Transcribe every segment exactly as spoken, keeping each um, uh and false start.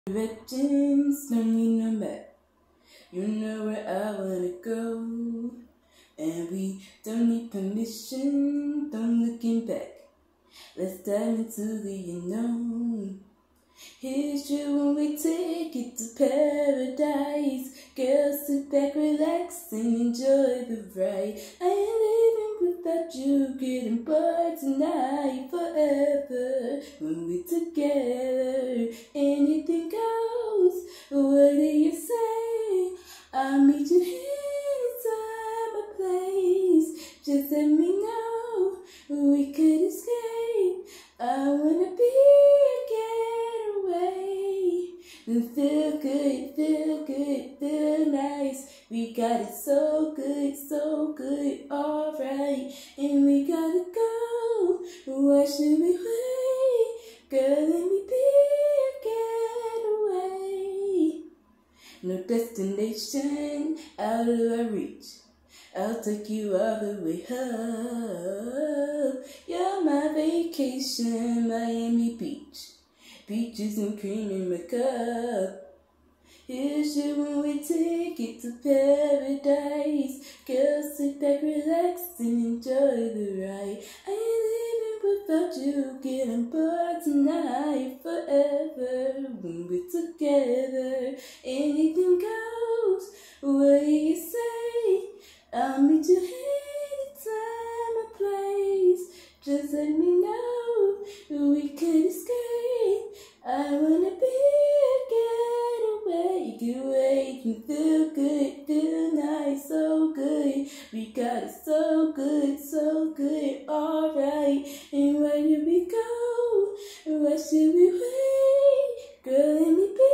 Directions, no need no map. You know where I wanna go, and we don't need permission, don't looking back. Let's dive into the unknown. Here's you when we take it to paradise. Girls, sit back, relax, and enjoy the ride. I ain't leaving without you, getting bored tonight, forever. When we're together, anything goes. What do you say? I'll meet you anytime or place. Just let me know we could escape. I wanna be a getaway. Feel good, feel good, feel nice. We got it so good, so good, alright. And we gotta go. Why should we wait? Girl, let me be a getaway. No destination out of our reach. I'll take you all the way home. You're my vacation, Miami Beach. Peaches and cream in my cup. Here's you when we take it to paradise. Girls, sit back, relax, and enjoy the ride. I ain't leaving without you, getting bored tonight, forever. When we're together, anything goes. What do you say? I'll meet you anytime or place. Just let me know we could escape. I wanna be a getaway. Getaway can feel good, feel nice, so good. We got it so good, so good, alright. And where do we go? Where should we wait? Girl, let me be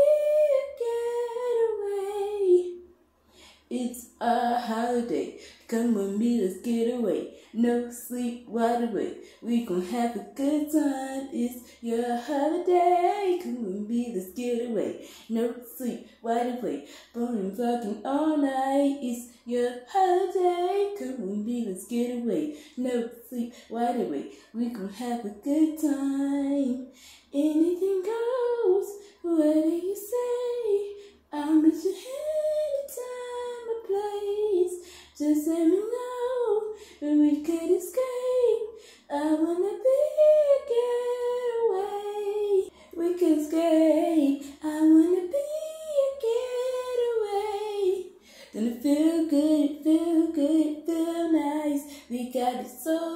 a getaway. It's our holiday. Come with me, let's get away. No sleep, wide awake. We gon' have a good time. It's your holiday. Come with me, let's get away. No sleep, wide awake. Burning, fucking all night. It's your holiday. Come with me, let's get away. No sleep, wide awake. We gon' have a good time. Anything goes. What do you say? I'll meet you anytime or place. Just let me know we could escape. I wanna be a getaway. We could escape. I wanna be a getaway. Gonna feel good, feel good, feel nice. We got it so